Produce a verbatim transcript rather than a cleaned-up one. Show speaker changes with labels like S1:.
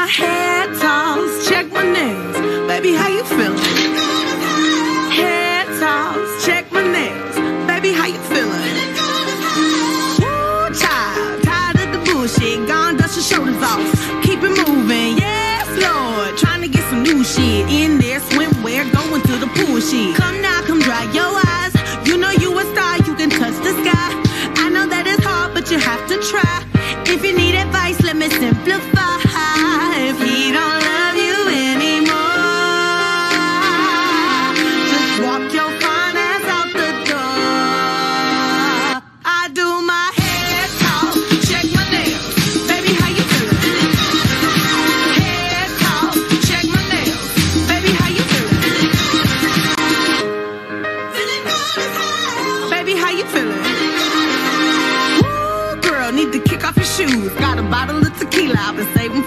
S1: my hair toss, check my nails. Baby, how you feeling? Hair toss, check my nails. Baby, how you feeling? Woo, child, tired of the bullshit. Gone, dust your shoulders off. Keep it moving, yes, Lord. Trying to get some new shit in there. Swimwear, going to the pool shit. Come now, come dry your eyes. You know you a star, you can touch the sky. I know that it's hard, but you have to try. If you need advice, let me simplify. If he don't love you anymore, just walk your fine ass out the door. I do my hair talk, check my nails. Baby, how you feeling? Hair talk, check my nails. Baby, how you feeling? Feeling good as hell. Baby, how you feeling? Woo, girl, need to kick off your shoes. Got a bottle of tequila I've been saving